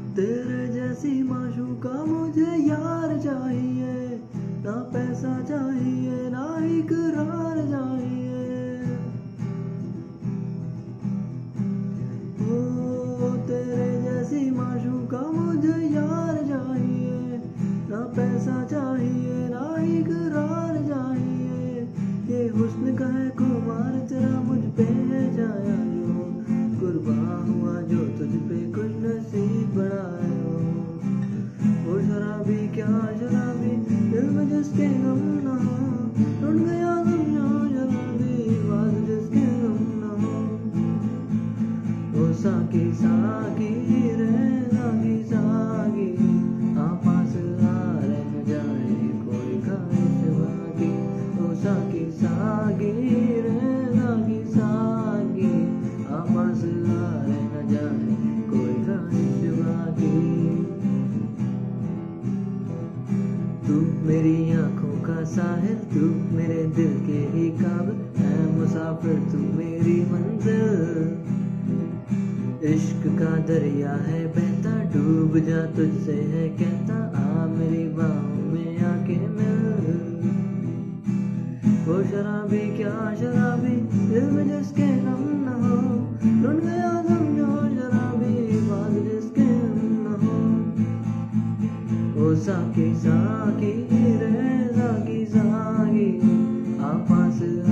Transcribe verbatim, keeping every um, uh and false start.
तेरे जैसी माशूका मुझे यार चाहिए, ना पैसा चाहिए ना इकरार चाहिए। ओ तेरे जैसी माशूका मुझे यार चाहिए, ना पैसा चाहिए ना इकरार चाहिए। ये हुस्न का है खुमार तेरा मुझ पे है जाया जो, कुर्बान हुआ जो तुझ पे कुछ नसीब बनायो। वो शराबी क्या शराबी दिल में जिसके गम ना हो, टूट गया समझो शराबी बात जिसके गम ना हो। ओ साकी साकी रे साकी साकी, आपस हारे न जाए कोई ख्वाहिश बाकी। ओ साकी साकी रे साकी साकी, आपस हारे न जाए कोई ख्वाहिश बाकी। तू मेरी आंखों का साहिल, तू मेरे दिल के ही काबिल है मुसाफिर, तू मेरी मंजिल। इश्क का दरिया है बहता, डूब जा तुझसे है कहता, आ मेरी बाहों में आके मिल। वो शराबी क्या शराबी दिल में जिसके गम न हो, लुट गया समझो शराबी बात जिसके गम न हो। ओ साकी साकी रे साकी साकी, आपस